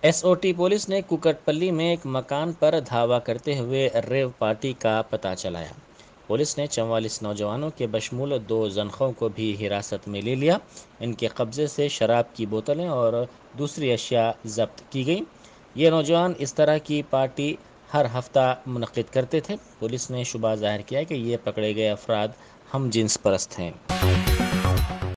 SOT police ने कुकटपल्ली में एक मकान पर धावा करते हुए रेव पार्टी का पता चलाया। पुलिस ने 44 नौजवानों के बशमूल 2 जनखों को भी हिरासत में ले लिया। इनके कब्जे से शराब की बोतलें और दूसरी अशिया जब्त की गई। ये नौजवान इस तरह की पार्टी हर हफ्ता मुनक्किद करते थे। पुलिस ने शुबा जाहिर किया कि ये पकड़े गए अफराद हम जिन्स परस्त हैं।